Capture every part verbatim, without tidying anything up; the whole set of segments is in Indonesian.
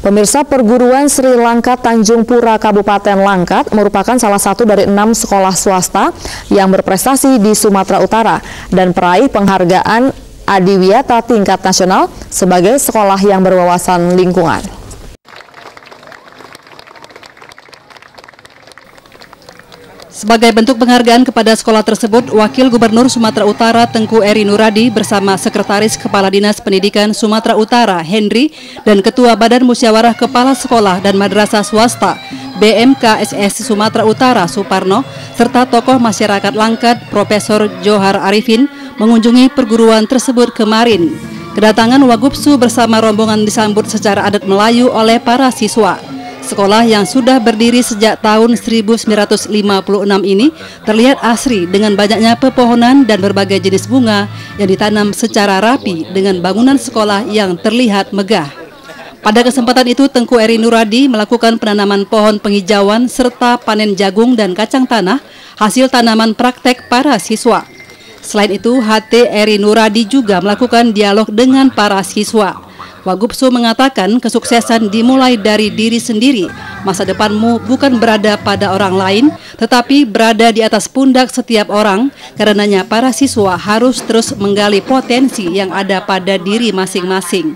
Pemirsa, perguruan Sri Langkat Tanjung Pura Kabupaten Langkat merupakan salah satu dari enam sekolah swasta yang berprestasi di Sumatera Utara dan peraih penghargaan Adiwiyata tingkat nasional sebagai sekolah yang berwawasan lingkungan. Sebagai bentuk penghargaan kepada sekolah tersebut, Wakil Gubernur Sumatera Utara Tengku Eri Nuradi bersama Sekretaris Kepala Dinas Pendidikan Sumatera Utara Henry dan Ketua Badan Musyawarah Kepala Sekolah dan Madrasah Swasta B M K S S Sumatera Utara Suparno serta tokoh masyarakat Langkat Profesor Johar Arifin mengunjungi perguruan tersebut kemarin. Kedatangan Wagubsu bersama rombongan disambut secara adat Melayu oleh para siswa. Sekolah yang sudah berdiri sejak tahun seribu sembilan ratus lima puluh enam ini terlihat asri dengan banyaknya pepohonan dan berbagai jenis bunga yang ditanam secara rapi dengan bangunan sekolah yang terlihat megah. Pada kesempatan itu, Tengku Eri Nuradi melakukan penanaman pohon penghijauan serta panen jagung dan kacang tanah hasil tanaman praktek para siswa. Selain itu, H T Eri Nuradi juga melakukan dialog dengan para siswa. Wagubsu mengatakan kesuksesan dimulai dari diri sendiri. Masa depanmu bukan berada pada orang lain, tetapi berada di atas pundak setiap orang. Karenanya para siswa harus terus menggali potensi yang ada pada diri masing-masing.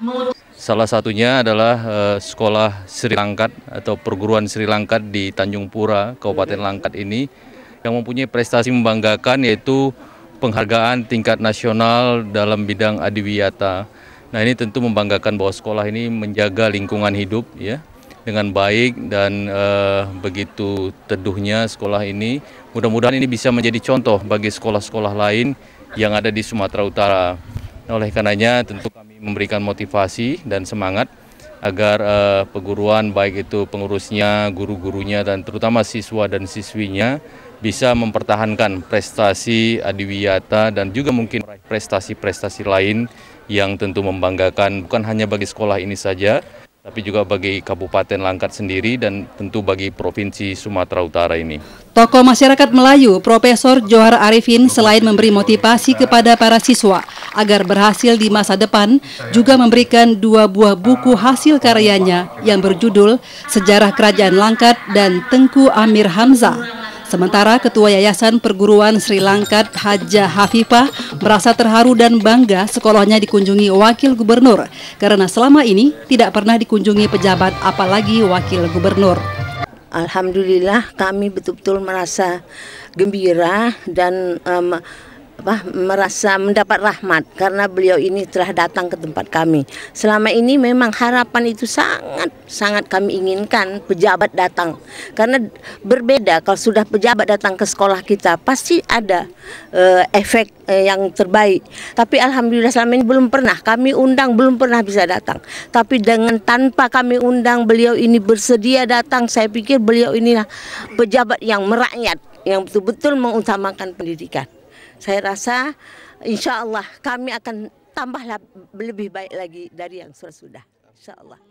Salah satunya adalah uh, sekolah Sri Langkat atau perguruan Sri Langkat di Tanjung Pura, Kabupaten Langkat ini yang mempunyai prestasi membanggakan, yaitu penghargaan tingkat nasional dalam bidang adiwiyata. Nah, ini tentu membanggakan bahwa sekolah ini menjaga lingkungan hidup ya dengan baik dan uh, begitu teduhnya sekolah ini. Mudah-mudahan ini bisa menjadi contoh bagi sekolah-sekolah lain yang ada di Sumatera Utara. Nah, oleh karenanya tentu kami memberikan motivasi dan semangat agar uh, perguruan baik itu pengurusnya, guru-gurunya dan terutama siswa dan siswinya bisa mempertahankan prestasi adiwiyata dan juga mungkin prestasi-prestasi lain yang tentu membanggakan bukan hanya bagi sekolah ini saja, tapi juga bagi Kabupaten Langkat sendiri dan tentu bagi Provinsi Sumatera Utara ini. Tokoh masyarakat Melayu, Profesor Johar Arifin, selain memberi motivasi kepada para siswa agar berhasil di masa depan, juga memberikan dua buah buku hasil karyanya yang berjudul Sejarah Kerajaan Langkat dan Tengku Amir Hamzah. Sementara Ketua Yayasan Perguruan Sri Langkat Hajah Hafifah merasa terharu dan bangga sekolahnya dikunjungi Wakil Gubernur karena selama ini tidak pernah dikunjungi pejabat apalagi Wakil Gubernur. Alhamdulillah kami betul-betul merasa gembira dan um, apa, merasa mendapat rahmat karena beliau ini telah datang ke tempat kami. Selama ini memang harapan itu sangat sangat kami inginkan pejabat datang, karena berbeda kalau sudah pejabat datang ke sekolah kita pasti ada uh, efek uh, yang terbaik. Tapi alhamdulillah selama ini belum pernah kami undang, belum pernah bisa datang. Tapi dengan tanpa kami undang beliau ini bersedia datang, saya pikir beliau inilah pejabat yang merakyat, yang betul-betul mengutamakan pendidikan. Saya rasa insya Allah kami akan tambah lebih baik lagi dari yang sudah-sudah. Insya Allah.